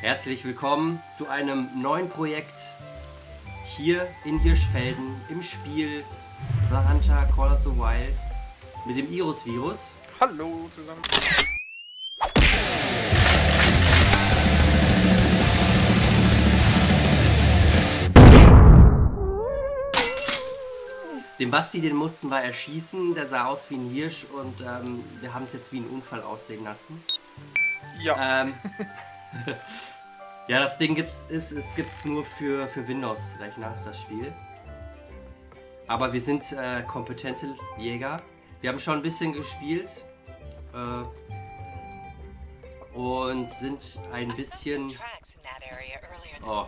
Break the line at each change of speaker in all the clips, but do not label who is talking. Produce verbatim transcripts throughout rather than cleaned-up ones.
Herzlich willkommen zu einem neuen Projekt hier in Hirschfelden im Spiel The Hunter Call of the Wild mit dem Irus-Virus.
Hallo zusammen.
Den Basti, den mussten wir erschießen, der sah aus wie ein Hirsch und ähm, wir haben es jetzt wie ein Unfall aussehen lassen.
Ja.
Ähm, ja, das Ding gibt's, ist, es gibt's nur für, für Windows-Rechner, das Spiel. Aber wir sind äh, kompetente Jäger. Wir haben schon ein bisschen gespielt äh, und sind ein bisschen... Oh,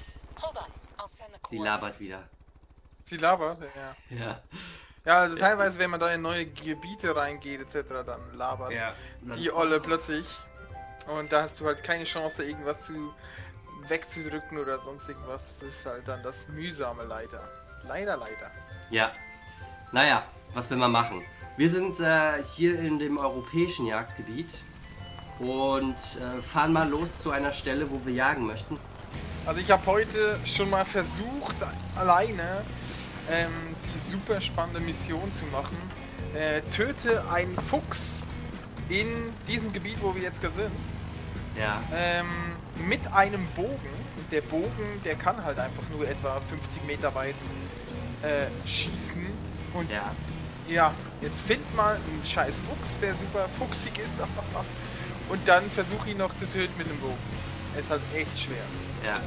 sie labert wieder.
Sie labert, ja.
Ja.
Ja, also teilweise, wenn man da in neue Gebiete reingeht, et cetera, dann labert
Ja.
die Olle plötzlich. Und da hast du halt keine Chance, irgendwas zu wegzudrücken oder sonst irgendwas. Das ist halt dann das Mühsame leider. Leider, leider.
Ja. Naja, was will man machen? Wir sind äh, hier in dem europäischen Jagdgebiet und äh, fahren mal los zu einer Stelle, wo wir jagen möchten.
Also ich habe heute schon mal versucht, alleine ähm, die super spannende Mission zu machen. Äh, töte einen Fuchs in diesem Gebiet, wo wir jetzt gerade sind.
Ja.
Ähm, mit einem Bogen. Und der Bogen, der kann halt einfach nur etwa fünfzig Meter weit äh, schießen. Und
Ja.
ja, jetzt find mal einen scheiß Fuchs, der super fuchsig ist. Und dann versuche ihn noch zu töten mit dem Bogen. Ist halt echt schwer.
Ja.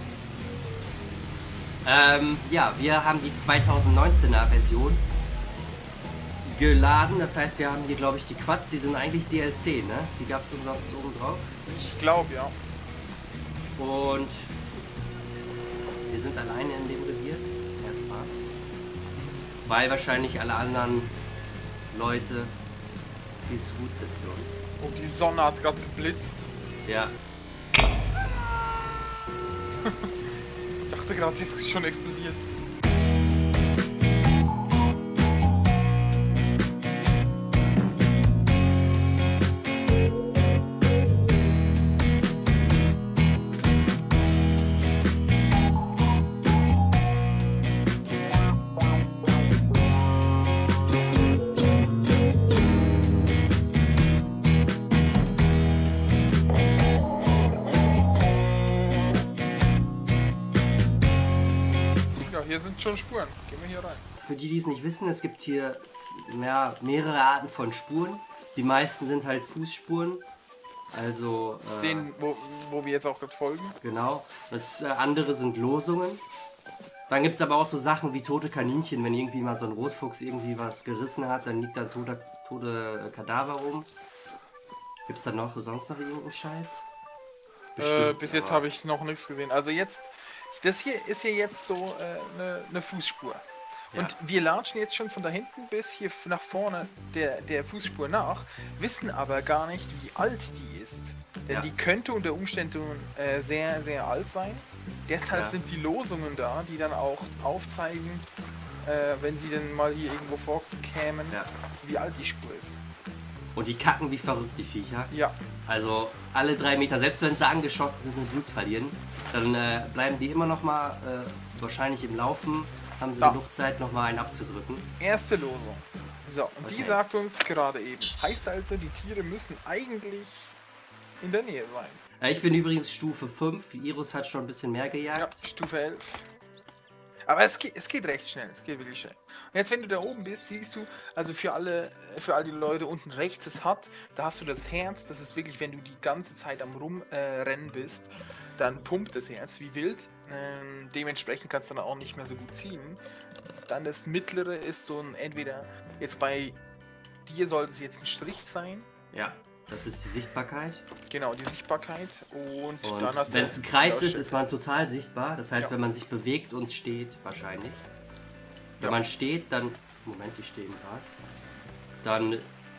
Ähm, ja, wir haben die zweitausendneunzehner Version geladen. Das heißt, wir haben hier, glaube ich, die Quads. Die sind eigentlich D L C, ne? Die gab es umsonst oben drauf.
Ich glaube, ja.
Und wir sind alleine in dem Revier. Erstmal. Weil wahrscheinlich alle anderen Leute viel zu gut sind für uns.
Oh, die Sonne hat gerade geblitzt.
Ja.
Ich dachte gerade, sie ist schon explodiert. Hier sind schon Spuren. Gehen wir hier rein.
Für die, die es nicht wissen, es gibt hier ja, mehrere Arten von Spuren. Die meisten sind halt Fußspuren. Also. Äh,
Den, wo, wo wir jetzt auch gerade folgen.
Genau. Das äh, andere sind Losungen. Dann gibt es aber auch so Sachen wie tote Kaninchen. Wenn irgendwie mal so ein Rotfuchs irgendwie was gerissen hat, dann liegt da ein toter, tote äh, Kadaver rum. Gibt es da noch sonst noch irgendeinen Scheiß?
Bestimmt, äh, bis jetzt habe ich noch nichts gesehen. Also jetzt. Das hier ist hier jetzt so eine äh, ne Fußspur. Ja. Und wir latschen jetzt schon von da hinten bis hier nach vorne der, der Fußspur nach, wissen aber gar nicht, wie alt die ist. Denn ja. die könnte unter Umständen äh, sehr, sehr alt sein. Deshalb ja. sind die Losungen da, die dann auch aufzeigen, äh, wenn sie denn mal hier irgendwo vorkämen, ja. wie alt die Spur ist.
Und die kacken wie verrückt, die Viecher.
Ja.
Also alle drei Meter, selbst wenn sie angeschossen sind und Blut verlieren, dann äh, bleiben die immer noch mal, äh, wahrscheinlich im Laufen, haben sie da. genug Zeit, noch mal einen abzudrücken.
Erste Losung. So, und okay. die sagt uns gerade eben. Heißt also, die Tiere müssen eigentlich in der Nähe sein.
Ja, ich bin übrigens Stufe fünf, Irus hat schon ein bisschen mehr gejagt.
Ja, Stufe elf. Aber es geht, es geht recht schnell, es geht wirklich schnell. Und jetzt, wenn du da oben bist, siehst du, also für alle, für all die Leute unten rechts es hat, da hast du das Herz, das ist wirklich, wenn du die ganze Zeit am Rumrennen äh, bist, dann pumpt das Herz wie wild. Ähm, dementsprechend kannst du dann auch nicht mehr so gut ziehen. Dann das mittlere ist so ein, entweder, jetzt bei dir sollte es jetzt ein Strich sein.
Ja, das ist die Sichtbarkeit.
Genau, die Sichtbarkeit. Und,
und
dann hast du...
wenn es ein Kreis ist, ist man total sichtbar. Das heißt,
ja.
wenn man sich bewegt und steht, wahrscheinlich. Wenn ja. man steht, dann... Moment, ich stehe im Gras. Dann... Äh,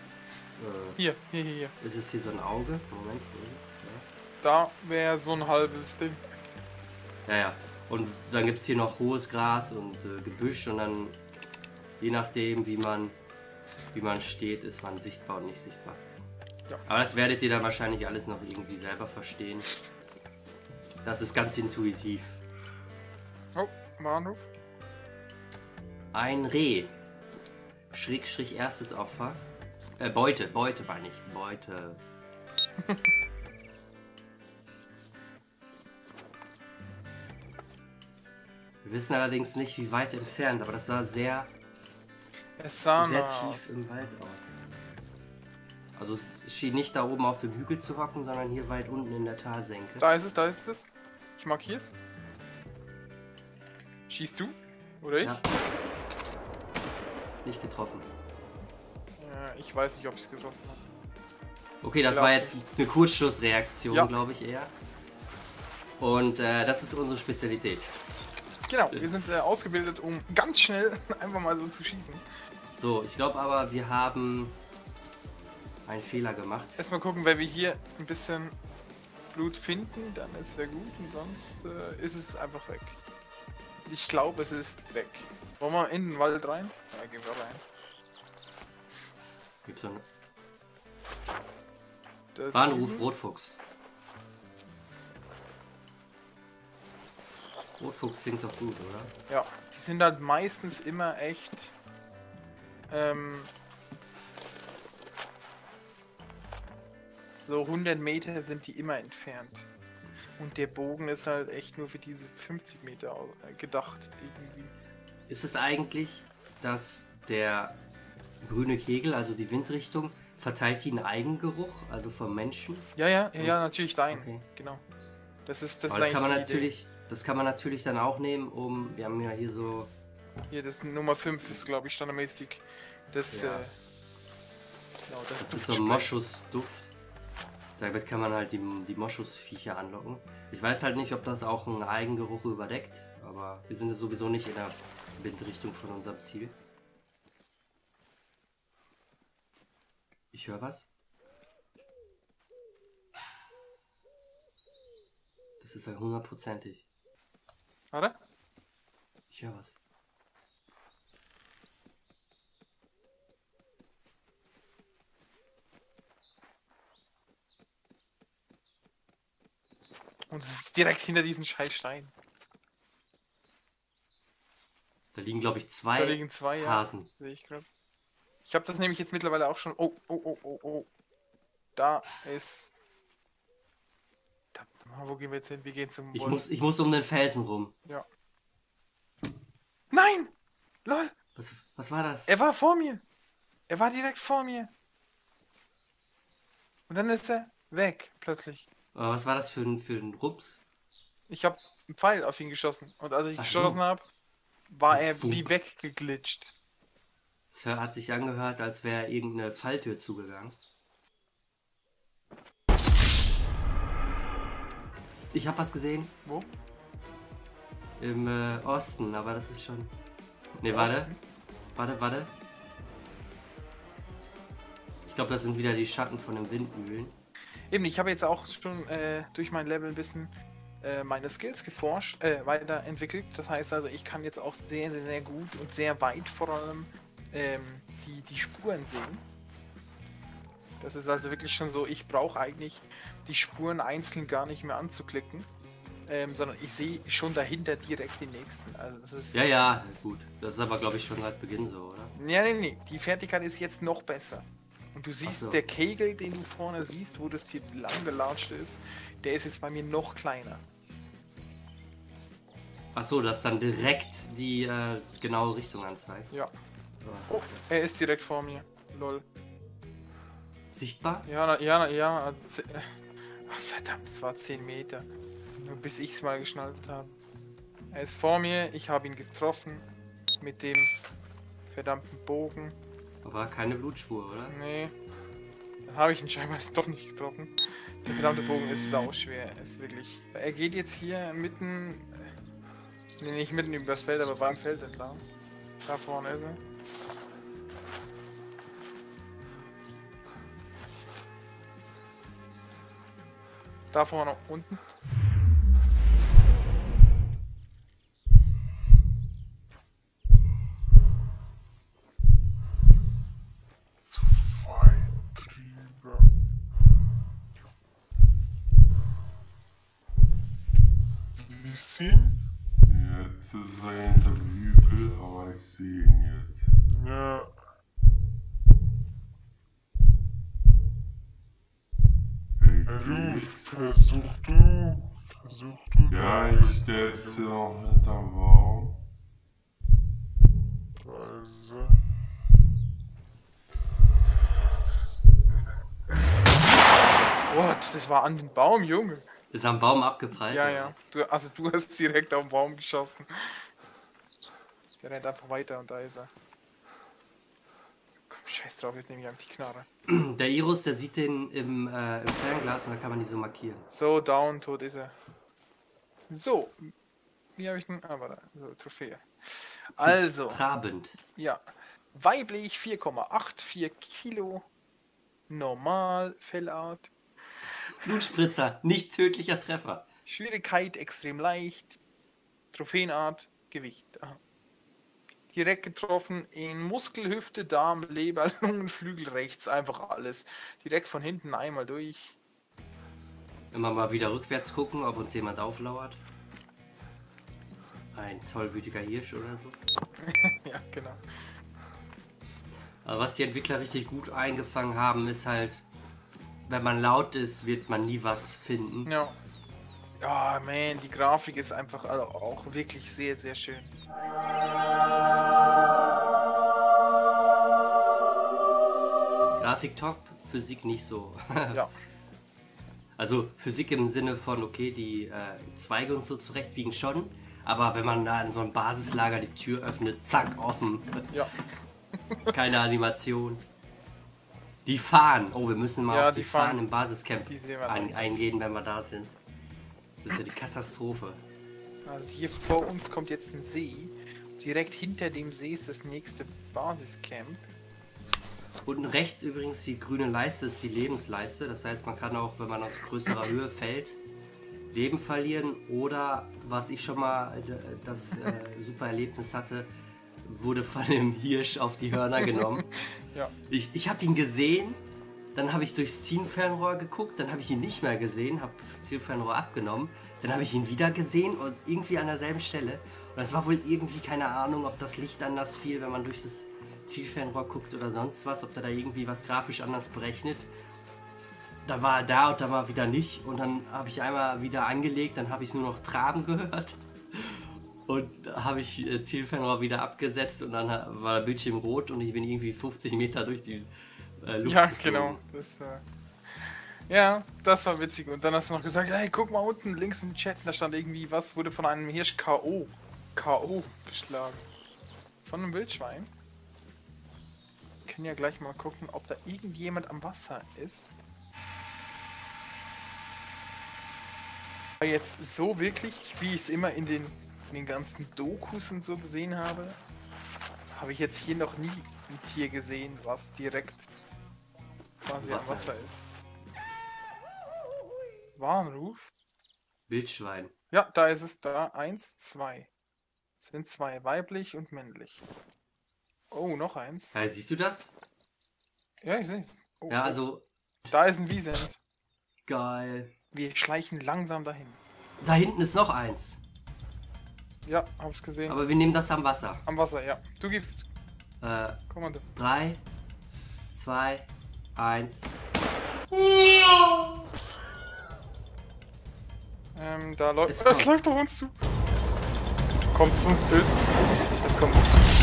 hier, hier, hier, hier.
Ist es hier so ein Auge? Moment, wo ist es? Ja.
Da wäre so ein halbes Ding.
Ja, ja. Und dann gibt es hier noch hohes Gras und äh, Gebüsch und dann, je nachdem, wie man, wie man steht, ist man sichtbar und nicht sichtbar. Ja. Aber das werdet ihr dann wahrscheinlich alles noch irgendwie selber verstehen. Das ist ganz intuitiv.
Oh, Manu.
Ein Reh. Schrägstrich erstes Opfer. Äh, Beute, Beute meine ich. Beute. Wir wissen allerdings nicht, wie weit entfernt, aber das sah sehr,
Es sah
sehr
nach
tief
aus.
im Wald aus. Also es schien nicht da oben auf dem Hügel zu hocken, sondern hier weit unten in der Talsenke.
Da ist es, da ist es. Ich markier's. Schießt du? Oder ich?
Ja. Nicht getroffen.
Ja, ich weiß nicht, ob ich es getroffen habe.
Okay, das
Glaub
war
ich
jetzt eine Kurzschlussreaktion,
Ja.
glaube ich eher. Und äh, das ist unsere Spezialität.
Genau, wir sind äh, ausgebildet, um ganz schnell einfach mal so zu schießen.
So, ich glaube aber, wir haben einen Fehler gemacht.
Erstmal gucken, wenn wir hier ein bisschen Blut finden, dann ist es gut und sonst äh, ist es einfach weg. Ich glaube, es ist weg. Wollen wir in den Wald rein? Ja, gehen wir rein.
Gibt's noch
Da
Bahnruf
drüben.
Rotfuchs. Rotfuchs klingt doch gut, oder?
Ja, die sind halt meistens immer echt ähm, so hundert Meter sind die immer entfernt. Und der Bogen ist halt echt nur für diese fünfzig Meter au- äh, gedacht irgendwie.
Ist es eigentlich, dass der grüne Kegel, also die Windrichtung, verteilt die einen Eigengeruch, also vom Menschen?
Ja, ja, ja, ja, natürlich dein.
Okay.
Genau. Das ist das
Aber
ist
das kann man
eigentlich die Idee.
natürlich, das kann man natürlich dann auch nehmen, um, wir haben ja hier so,
Hier, das Nummer fünf ist, glaube ich, standardmäßig. Das,
Ja.
äh, genau, das,
das ist so
Duftspray.
ein Moschusduft. Damit kann man halt die, die Moschusviecher anlocken. Ich weiß halt nicht, ob das auch einen Eigengeruch überdeckt, aber wir sind sowieso nicht in der Windrichtung von unserem Ziel. Ich höre was. Das ist ja hundertprozentig.
Warte.
Ich höre was.
Und es ist direkt hinter diesen scheiß Stein.
Da liegen, glaube ich,
Da
zwei
liegen zwei, ja.
Hasen.
Sehe ich gerade. Ich habe das nämlich jetzt mittlerweile auch schon. Oh, oh, oh, oh, oh. Da ist. Da, wo gehen wir jetzt hin? Wir gehen zum
Ich
Wolf.
muss, ich muss um den Felsen rum.
Ja. Nein! Lol!
Was, was war das?
Er war vor mir! Er war direkt vor mir! Und dann ist er weg, plötzlich.
Aber was war das für ein, für ein Rups?
Ich habe einen Pfeil auf ihn geschossen. Und als ich
Ach so.
geschossen habe, war er
So.
wie weggeglitscht.
Es hat sich angehört, als wäre irgendeine Falltür zugegangen. Ich habe was gesehen
Wo?
im äh, Osten, aber das ist schon... Ne, warte.
Osten?
Warte, warte. Ich glaube, das sind wieder die Schatten von den Windmühlen.
Eben, ich habe jetzt auch schon äh, durch mein Level ein bisschen äh, meine Skills geforscht, äh, weiterentwickelt. Das heißt also, ich kann jetzt auch sehr, sehr, sehr gut und sehr weit vor allem ähm, die, die Spuren sehen. Das ist also wirklich schon so, ich brauche eigentlich die Spuren einzeln gar nicht mehr anzuklicken, ähm, sondern ich sehe schon dahinter direkt die nächsten. Also das ist...
Ja, ja, gut. Das ist aber, glaube ich, schon seit Beginn so, oder?
Ja, nee, nee, die Fertigkeit ist jetzt noch besser. Und du siehst,
so.
der Kegel, den du vorne siehst, wo das hier lang gelatscht ist, der ist jetzt bei mir noch kleiner.
Ach so, dass dann direkt die äh, genaue Richtung anzeigt.
Ja.
Was
Oh,
ist das?
er ist direkt vor mir. Lol.
Sichtbar?
Ja, na, ja, na, ja, also... ze- Ach, verdammt, es war zehn Meter. Nur bis ich es mal geschnallt habe. Er ist vor mir, ich habe ihn getroffen. Mit dem verdammten Bogen.
Aber keine Blutspur, oder?
Nee. Dann habe ich ihn scheinbar doch nicht getroffen. Der verdammte Bogen ist sauschwer. Er ist wirklich. Er geht jetzt hier mitten. Nee, nicht mitten übers Feld, aber beim Feld entlang. Da vorne ist er. Da vorne unten. sehen?
Jetzt ist er hinter Hügel, aber ich sehe ihn jetzt.
Ja.
Hey,
Du, versuch du. Versuch du.
ja, ich setze noch hinterm Baum.
Also. What? Das war an den Baum, Junge.
Ist am Baum abgeprallt?
Ja,
oder
ja.
was?
Du, also du hast direkt auf den Baum geschossen. Der rennt einfach weiter und da ist er. Komm, scheiß drauf, jetzt nehme ich einfach die Knarre.
Der Iris, der sieht den im, äh, im Fernglas und da kann man die so markieren.
So, down, tot ist er. So. Wie habe ich denn... Ah, warte. So, Trophäe. Also,
Trabend.
ja. Weiblich vier Komma vierundachtzig Kilo. Normal, Fellart.
Blutspritzer, nicht tödlicher Treffer.
Schwierigkeit extrem leicht. Trophäenart, Gewicht. Aha. Direkt getroffen in Muskel, Hüfte, Darm, Leber, Lungen, Flügel rechts. Einfach alles. Direkt von hinten einmal durch.
Immer mal wieder rückwärts gucken, ob uns jemand auflauert. Ein tollwütiger Hirsch oder so.
Ja, genau.
Aber was die Entwickler richtig gut eingefangen haben, ist halt, wenn man laut ist, wird man nie was finden.
Ja. Ja, man, die Grafik ist einfach also auch wirklich sehr, sehr schön.
Grafik top, Physik nicht so.
Ja.
Also Physik im Sinne von, okay, die äh, Zweige und so zurechtbiegen schon, aber wenn man da in so einem Basislager die Tür öffnet, zack, offen.
Ja.
Keine Animation. Die Fahren. Oh, wir müssen mal
Ja,
auf die,
die
Fahren
Fahnen,
im Basiscamp
die sehen wir
ein,
noch.
eingehen, wenn wir da sind. Das ist ja die Katastrophe.
Also hier vor uns kommt jetzt ein See. Direkt hinter dem See ist das nächste Basiscamp.
Unten rechts übrigens die grüne Leiste ist die Lebensleiste. Das heißt, man kann auch, wenn man aus größerer Höhe fällt, Leben verlieren. Oder, was ich schon mal äh, das äh, super Erlebnis hatte, wurde von dem Hirsch auf die Hörner genommen.
Ja.
Ich, ich habe ihn gesehen, dann habe ich durchs Zielfernrohr geguckt, dann habe ich ihn nicht mehr gesehen, habe Zielfernrohr abgenommen, dann habe ich ihn wieder gesehen und irgendwie an derselben Stelle. Und das war wohl irgendwie, keine Ahnung, ob das Licht anders fiel, wenn man durch das Zielfernrohr guckt oder sonst was, ob da da irgendwie was grafisch anders berechnet. Da war er da und dann war wieder nicht und dann habe ich einmal wieder angelegt, dann habe ich nur noch Traben gehört. Und habe ich äh, Zielfernrohr wieder abgesetzt und dann war der Bildschirm rot und ich bin irgendwie fünfzig Meter durch die äh, Luft
Ja,
geflogen.
genau. Das, äh ja, das war witzig. Und dann hast du noch gesagt, hey, guck mal unten links im Chat, da stand irgendwie was, wurde von einem Hirsch K O K O geschlagen. Von einem Wildschwein. Wir können ja gleich mal gucken, ob da irgendjemand am Wasser ist. Aber jetzt so wirklich, wie ich es immer in den, in den ganzen Dokus und so gesehen habe, habe ich jetzt hier noch nie ein Tier gesehen, was direkt quasi am
Wasser
Wasser
ist.
ist. Warnruf?
Wildschwein.
Ja, da ist es da. Eins, zwei. Es sind zwei, weiblich und männlich. Oh, noch eins.
Ja, siehst du das?
Ja, ich sehe oh,
Ja,
oh.
also
Da ist ein Wiesent.
geil.
Wir schleichen langsam dahin.
Da hinten ist noch eins.
Ja, hab's gesehen.
Aber wir nehmen das am Wasser.
Am Wasser, ja. Du gibst
Äh,
Kommando.
drei, zwei, eins.
Ähm, da läuft.
Es
Das
kommt.
läuft auf uns zu. Kommt es uns töten? Es kommt.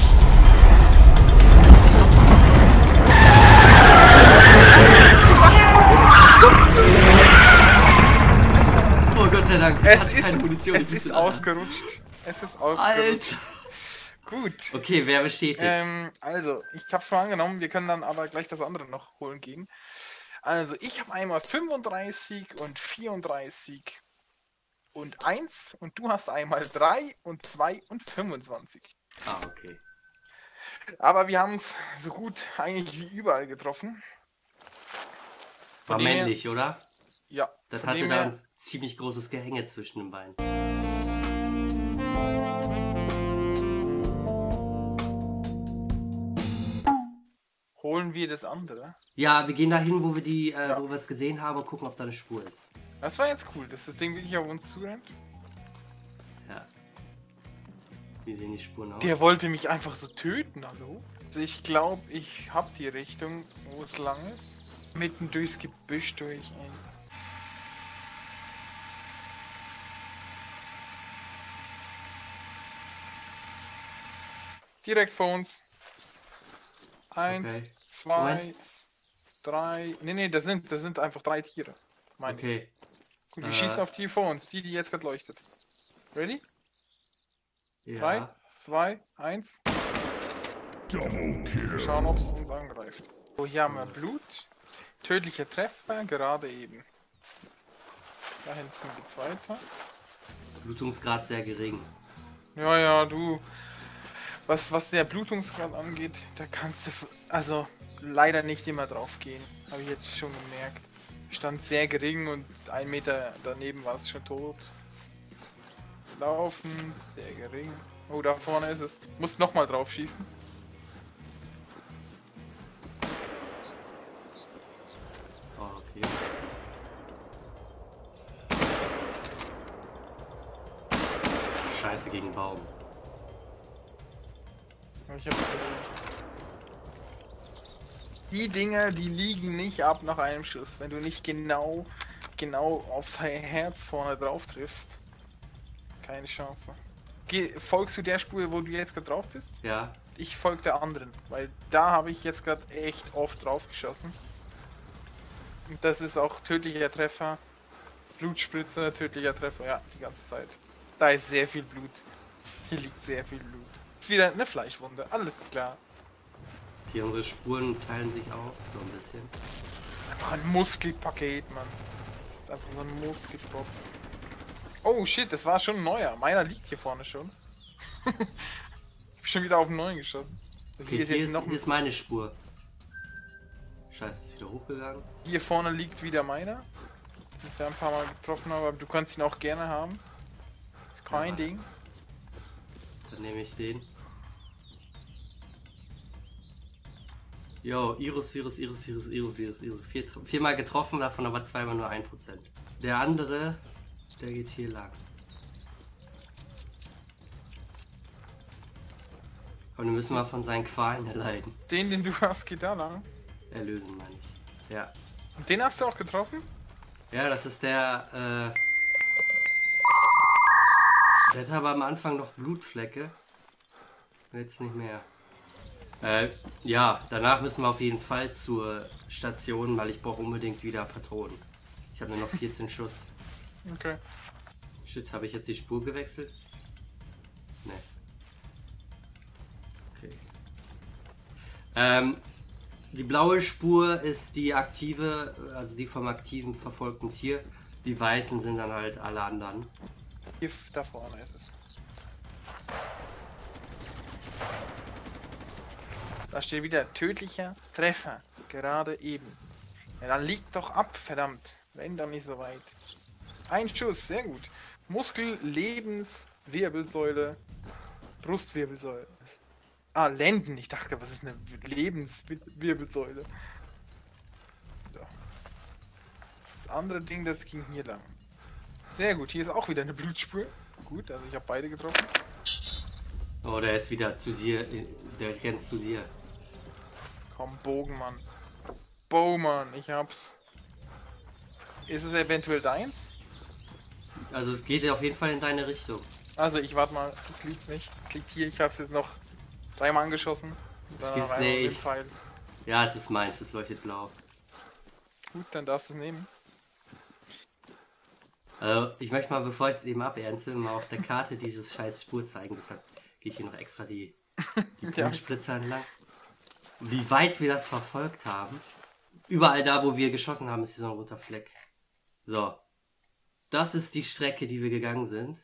Oh Gott sei Dank.
Es
Hat
ist,
keine Munition.
es
ich wusste
ist
daran.
ausgerutscht. Es ist ausgerutscht.
Alter.
Gut.
Okay, wer bestätigt?
Ähm, also, ich hab's mal angenommen, wir können dann aber gleich das andere noch holen gehen. Also, ich habe einmal fünfunddreißig und vierunddreißig und eins und du hast einmal drei und zwei und fünfundzwanzig.
Ah, okay.
Aber wir haben es so gut eigentlich wie überall getroffen.
War
Von dem her-
männlich, oder?
Ja.
Das
von
hatte
dem
da
her-
ein ziemlich großes Gehänge zwischen den Beinen.
Holen wir das andere.
Ja, wir gehen dahin, wo wir die, äh,
Ja.
wo wir es gesehen haben und gucken, ob da eine Spur ist.
Das war jetzt cool, dass das Ding wirklich auf uns zurennt.
Ja. Wie sehen die Spuren aus?
Der wollte mich einfach so töten, hallo? Also ich glaube, ich habe die Richtung, wo es lang ist. Mitten durchs Gebüsch durch. Ey. Direkt vor uns. Eins,
Okay.
zwei,
Moment.
drei. Nee, nee, das sind, das sind einfach drei Tiere. Meine ich.
Okay.
Guck, die
Äh.
schießen auf die vor uns, die, die jetzt gerade leuchtet. Ready?
Ja.
drei, zwei, eins. Wir schauen, ob es uns angreift. So, hier haben wir Blut. Tödlicher Treffer, gerade eben. Da hinten geht's weiter.
Blutungsgrad sehr gering.
Ja, ja, du. Was, was der Blutungsgrad angeht, da kannst du also leider nicht immer drauf gehen. Habe ich jetzt schon gemerkt. Stand sehr gering und ein Meter daneben war es schon tot. Laufen, sehr gering. Oh, da vorne ist es. Muss nochmal drauf schießen.
Oh, okay. Scheiße gegen Baum.
Ich hab's gesehen. Die Dinger, die liegen nicht ab nach einem Schuss. Wenn du nicht genau, genau aufs Herz vorne drauf triffst. Keine Chance. Geh, folgst du der Spur, wo du jetzt gerade drauf bist?
Ja.
Ich folge der anderen, weil da habe ich jetzt gerade echt oft drauf geschossen. Und das ist auch tödlicher Treffer. Blutspritze, tödlicher Treffer, ja, die ganze Zeit. Da ist sehr viel Blut. Hier liegt sehr viel Blut. Ist wieder eine Fleischwunde, alles klar.
Hier unsere Spuren teilen sich auf, so ein bisschen.
Das ist einfach ein Muskelpaket, Mann. Das ist einfach so ein Muskelprotz. Oh shit, das war schon ein neuer. Meiner liegt hier vorne schon. Ich hab schon wieder auf den neuen geschossen.
Okay,
Hier ist
hier
jetzt
ist,
noch
hier ist meine Spur. Scheiße, ist wieder hochgegangen.
Hier vorne liegt wieder meiner. Den ich da ein paar Mal getroffen habe, aber du kannst ihn auch gerne haben. Ist kein
Ja.
Ding.
Dann nehme ich den. Jo, Irus, Virus, Irus, Virus, Irus, Irus, Irus. Vier, viermal getroffen, davon aber zweimal nur ein Prozent. Der andere, der geht hier lang. Und wir müssen mal von seinen Qualen erleiden.
Den, den du hast, geht da lang.
Erlösen, meine ich. Ja.
Und den hast du auch getroffen?
Ja, das ist der, äh... Der hatte aber am Anfang noch Blutflecke. Jetzt nicht mehr. Äh, ja, danach müssen wir auf jeden Fall zur Station, weil ich brauche unbedingt wieder Patronen. Ich habe nur noch vierzehn Schuss.
Okay.
Shit, habe ich jetzt die Spur gewechselt? Ne. Okay. Ähm, die blaue Spur ist die aktive, also die vom aktiven verfolgten Tier. Die weißen sind dann halt alle anderen.
Hier da vorne ist es. Da steht wieder tödlicher Treffer. Gerade eben. Ja, dann liegt doch ab, verdammt. Wenn dann nicht so weit. Ein Schuss, sehr gut. Muskel, Lebens, Wirbelsäule, Brustwirbelsäule. Ah, Lenden. Ich dachte, was ist eine Lebenswirbelsäule? So. Das andere Ding, das ging hier lang. Sehr gut, hier ist auch wieder eine Blutspur. Gut, also ich habe beide getroffen.
Oh, der ist wieder zu dir. Der rennt zu dir.
Komm, Bogenmann. Bowman, ich hab's. Ist es eventuell deins?
Also es geht auf jeden Fall in deine Richtung.
Also ich warte mal, das liegt's nicht. Das liegt hier, ich hab's jetzt noch dreimal angeschossen.
Das
Dann
gibt's
noch einmal mit dem
nicht.
Pfeil.
Ja, es ist meins, es leuchtet blau.
Gut, dann darfst du es nehmen.
Also ich möchte mal, bevor ich es eben abernte, mal auf der Karte dieses scheiß Spur zeigen. Deshalb gehe ich hier noch extra die, die
Ja.
Blutspritze entlang. Wie weit wir das verfolgt haben. Überall da, wo wir geschossen haben, ist hier so ein roter Fleck. So. Das ist die Strecke, die wir gegangen sind.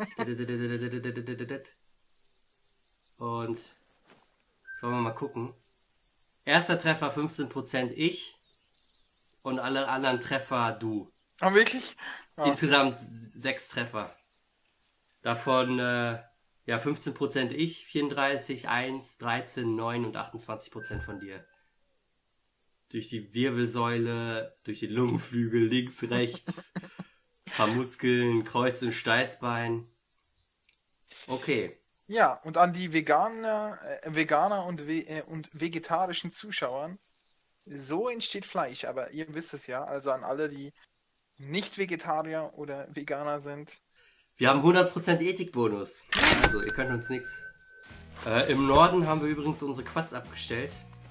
Und jetzt wollen wir mal gucken. Erster Treffer fünfzehn Prozent ich und alle anderen Treffer du.
Ah, wirklich? Ah,
Insgesamt sechs Treffer. Davon äh, ja fünfzehn Prozent ich, vierunddreißig, eins, dreizehn, neun und achtundzwanzig Prozent von dir. Durch die Wirbelsäule, durch den Lungenflügel, links, rechts, ein paar Muskeln, Kreuz und Steißbein. Okay,
Ja, und an die Veganer, äh, Veganer und, ve äh, und vegetarischen Zuschauern. So entsteht Fleisch, aber ihr wisst es ja, also an alle, die nicht Vegetarier oder Veganer sind.
Wir haben hundert Prozent Ethikbonus. Also, ihr könnt uns nichts. Äh, Im Norden haben wir übrigens unsere Quads abgestellt.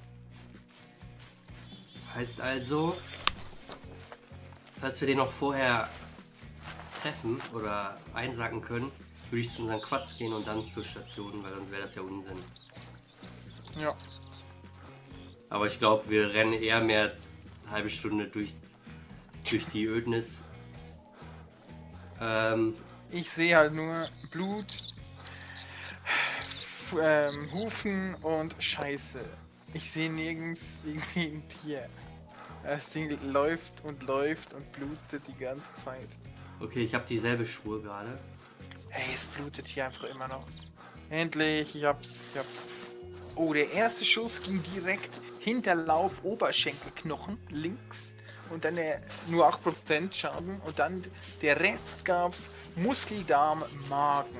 Heißt also, falls wir den noch vorher treffen oder einsacken können, würde ich zu unseren Quads gehen und dann zur Station, weil sonst wäre das ja Unsinn.
Ja.
Aber ich glaube, wir rennen eher mehr eine halbe Stunde durch, durch die Ödnis. Ähm,
Ich sehe halt nur Blut, F ähm, Hufen und Scheiße. Ich sehe nirgends irgendwie ein Tier. Das Ding läuft und läuft und blutet die ganze Zeit.
okay, ich habe dieselbe Spur gerade.
Hey, es blutet hier einfach immer noch. Endlich, ich hab's, ich hab's. Oh, der erste Schuss ging direkt Hinterlauf, Oberschenkelknochen, links. Und dann der nur acht Prozent Schaden. Und dann der Rest gab's Muskeldarm, Magen.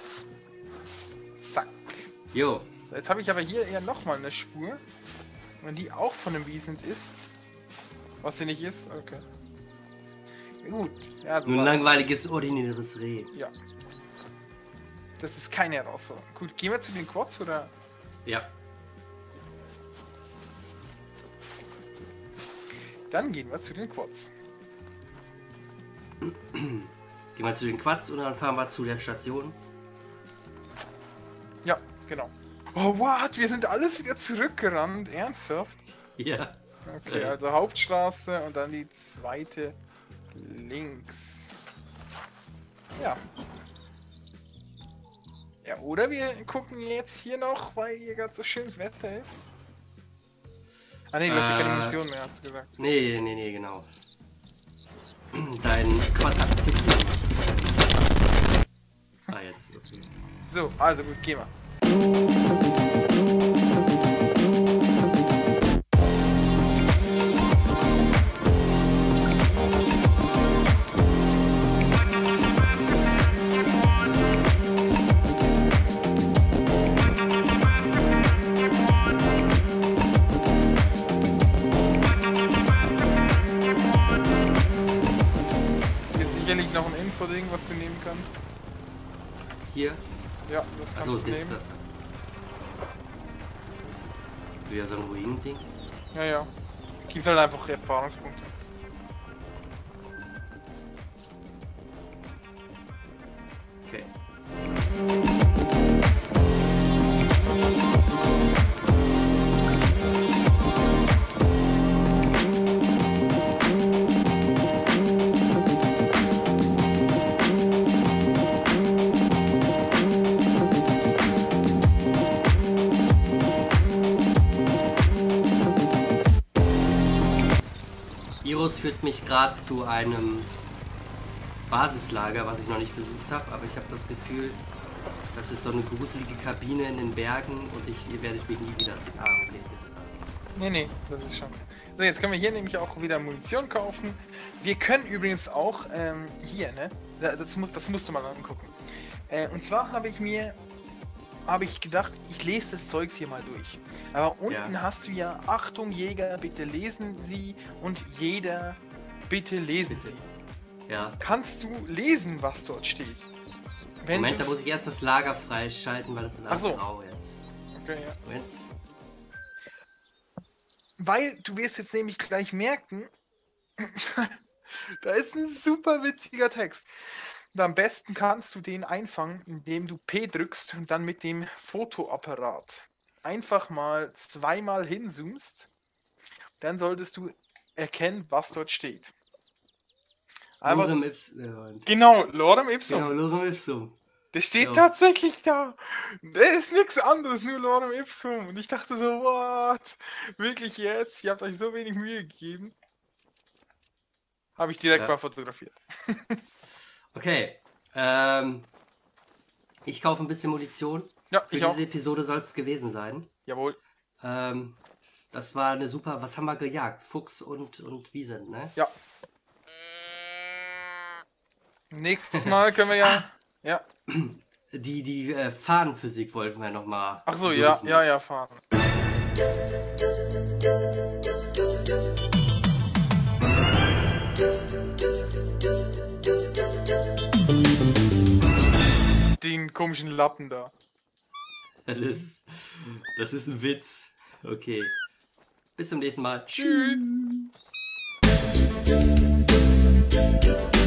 Zack.
Jo,
Jetzt habe ich aber hier eher nochmal eine Spur. Wenn die auch von einem Wiesent ist. Was sie nicht ist, okay. Gut. Ja, so
nur ein
war-
langweiliges, ordinäres Reh.
ja. Das ist keine Herausforderung. Gut, gehen wir zu den Quads oder?
Ja.
Dann gehen wir zu den Quads.
Gehen wir zu den Quads und dann fahren wir zu der Station.
Ja, genau. Oh, what? Wir sind alles wieder zurückgerannt. Ernsthaft?
Ja.
Okay,
Äh.
also Hauptstraße und dann die zweite links. Ja. Ja, oder wir gucken jetzt hier noch, weil hier gerade so schönes Wetter ist. Ah ne, du hast ja keine
Äh.
Munition mehr, hast du gesagt.
Nee, nee, nee, genau. Dein Quad akzeptiert. Ah, jetzt, okay.
So, also gut, gehen wir. Jetzt sicherlich noch ein Infoding, was du nehmen kannst.
Hier.
Ja, das kannst
Achso,
du
das ist
nehmen.
das. Wieder so ein Ruinen-Ding.
Ja, ja. Gibt halt einfach Erfahrungspunkte.
Okay. Iros führt mich gerade zu einem Basislager, was ich noch nicht besucht habe, aber ich habe das Gefühl, das ist so eine gruselige Kabine in den Bergen und ich, ihr werdet mich nie wieder sehen. Ah, okay.
Nee, nee, das ist schon. So, jetzt können wir hier nämlich auch wieder Munition kaufen. Wir können übrigens auch, ähm, hier, ne? Da- Das, muss, das musst du mal angucken. Äh, und zwar habe ich mir, habe ich gedacht, ich lese das Zeugs hier mal durch. Aber unten
Ja.
hast du ja, Achtung Jäger, bitte lesen Sie und jeder, bitte lesen
Bitte.
Sie.
Ja.
Kannst du lesen, was dort steht? Wenn
Moment, da
du's-
muss ich erst das Lager freischalten, weil das ist alles
Ach so.
grau jetzt.
Okay, ja.
Moment.
Weil du wirst jetzt nämlich gleich merken, da ist ein super witziger Text. Und am besten kannst du den einfangen, indem du P drückst und dann mit dem Fotoapparat einfach mal zweimal hinzoomst. Dann solltest du erkennen, was dort steht. Aber
Lorem ipsum.
genau, Lorem Ipsum.
Genau, Lorem ipsum.
Das steht
Ja.
tatsächlich da. Das ist nichts anderes, nur Lorem Ipsum. Und ich dachte so, what? Wirklich jetzt? Ihr habt euch so wenig Mühe gegeben. Habe ich direkt
Ja.
mal fotografiert.
Okay. Ähm, ich kaufe ein bisschen Munition.
Ja,
Für
ich auch.
diese Episode soll es gewesen sein.
Jawohl.
Ähm, das war eine super. Was haben wir gejagt? Fuchs und, und Wiesent, ne?
Ja. Nächstes Mal können wir ja. Ja.
Die, die äh, Fahnenphysik wollten wir nochmal.
Ach so, ja, ja, ja, Fahnen. Den komischen Lappen da.
Das ist, das ist ein Witz. Okay. Bis zum nächsten Mal. Tschüss.
Tschüss.